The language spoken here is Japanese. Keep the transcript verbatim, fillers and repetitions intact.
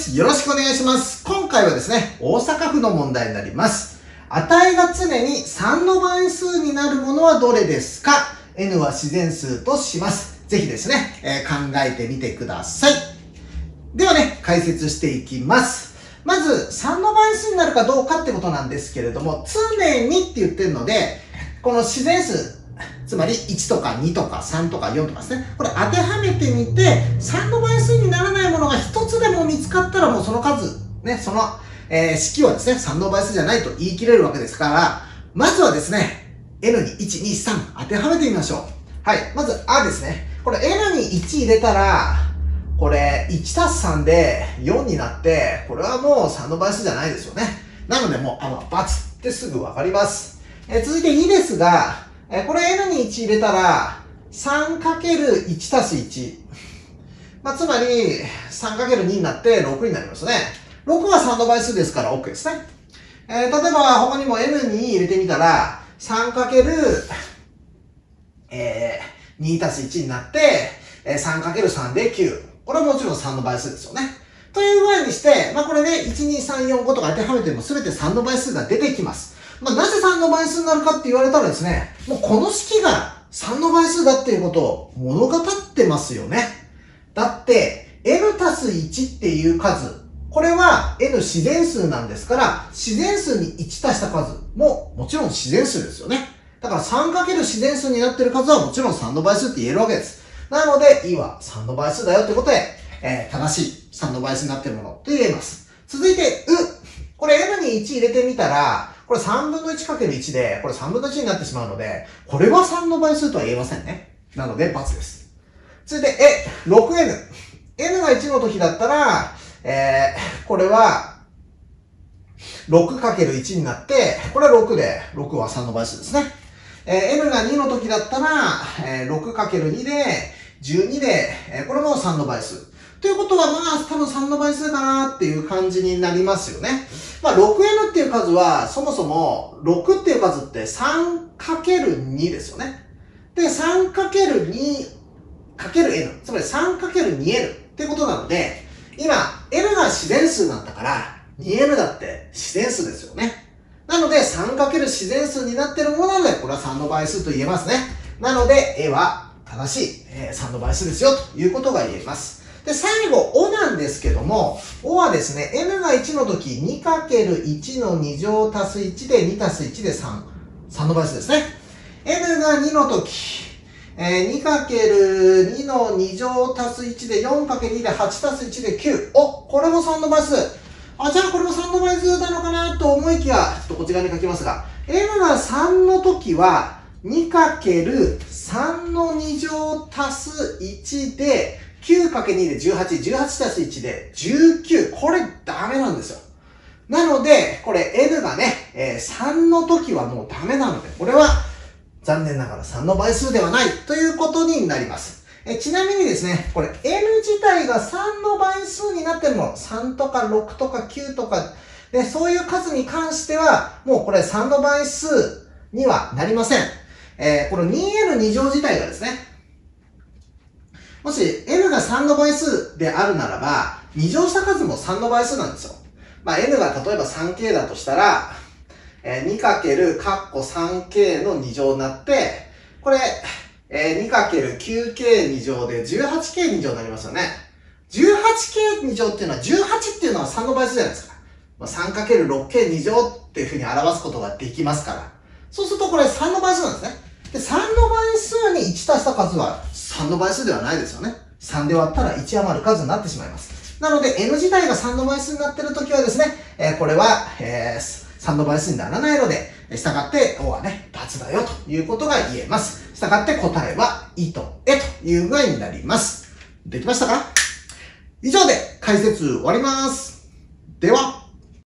。よろしくお願いします。今回はですね、大阪府の問題になります。値が常にさんの倍数になるものはどれですか？ N は自然数とします。ぜひですね、えー、考えてみてください。ではね、解説していきます。まず、さんの倍数になるかどうかってことなんですけれども、常にって言ってるので、この自然数、つまりいちとかにとかさんとかよんとかですね。これ当てはめてみて、さんの倍数にならないものがひとつでも見つかったらもうその数、ね、その、えー、式はですね、さんの倍数じゃないと言い切れるわけですから、まずはですね、N にいち、に、さん当てはめてみましょう。はい。まず、あですね。これ N にいち入れたら、これいちたすさんでよんになって、これはもうさんの倍数じゃないですよね。なのでもう、あの、×ってすぐわかります。えー、続いてにですが、えー、これ N にいち入れたら、さんかけるいち たすいち。まあ、つまり、さんかけるに になってろくになりますね。ろくはさんの倍数ですから OK ですね。えー、例えば他にも N に入れてみたら、さんかけるに たすいちになって、えー、さんかけるさん できゅう。これはもちろんさんの倍数ですよね。という具合にして、まあ、これね、いち、に、さん、よん、ごとか当てはめても全てさんの倍数が出てきます。まあ、なぜさんの倍数になるかって言われたらですね、もうこの式がさんの倍数だっていうことを物語ってますよね。だって、N たすいちっていう数、これは N 自然数なんですから、自然数にいち足した数ももちろん自然数ですよね。だから さんかける 自然数になっている数はもちろんさんの倍数って言えるわけです。なので、いはさんの倍数だよってことで、えー、正しいさんの倍数になっているものと言えます。続いて、う。これ N にいち入れてみたら、これさんぶんのいちかけるいちで、これさんぶんのいちになってしまうので、これはさんの倍数とは言えませんね。なので、×です。続いて、え、ろくエヌ。N がいちの時だったら、えー、これは、ろくかけるいち になって、これはろくで、ろくはさんの倍数ですね。えー、N がにの時だったら、えー、ろくかけるに で、じゅうにで、えー、これもさんの倍数。ということは、まあ、多分さんの倍数かなっていう感じになりますよね。まあ、ろくエヌ っていう数は、そもそも、ろくっていう数って さんかけるに ですよね。で、さんかけるにかけるエヌ。つまり さんかけるにエヌ っていうことなので、今、N が自然数なんだから、にエヌ だって自然数ですよね。なので、さんかける 自然数になっているものなので、これはさんの倍数と言えますね。なので、A は正しい、えー、さんの倍数ですよ、ということが言えます。で、最後、O なんですけども、O はですね、N がいちの時、にかけるいち のに乗足すいちでに足すいちでさん。さんの倍数ですね。N がにの時、えー、にかけるに のに乗足すいちで よんかけるに ではち足すいちできゅう。お、これもさんの倍数。あ、じゃあこれもさんの倍数なのかなと思いきや、ちょっとこっち側に書きますが、N がさんの時は、にかけるさん のに乗足すいちで、きゅうかけるに でじゅうはち、じゅうはち足すいちでじゅうきゅう。これダメなんですよ。なので、これ N がね、えー、さんの時はもうダメなので、これは残念ながらさんの倍数ではないということになります。えちなみにですね、これ N 自体がさんの倍数になってるもの、さんとかろくとかきゅうとか、でそういう数に関しては、もうこれさんの倍数にはなりません。えー、この にエヌに 乗自体がですね、もし N がさんの倍数であるならば、に乗した数もさんの倍数なんですよ。まあ N が例えば スリーケー だとしたら、えー、にかける さんケー のに乗になって、これ、えー、にかけるきゅうケー に乗で じゅうはちケー に乗になりますよね。じゅうはちケー に乗っていうのは、じゅうはちっていうのはさんの倍数じゃないですか。まあ、さんかけるろくケー に乗っていうふうに表すことができますから。そうするとこれさんの倍数なんですね。で、さんの倍数にいち足した数はさんの倍数ではないですよね。さんで割ったらいち余る数になってしまいます。なので N 自体がさんの倍数になっているときはですね、えー、これは、えー、さんの倍数にならないので、したがって O はね、×だよということが言えます。したがって答えは、いとえという具合になります。できましたか？以上で解説終わります。では。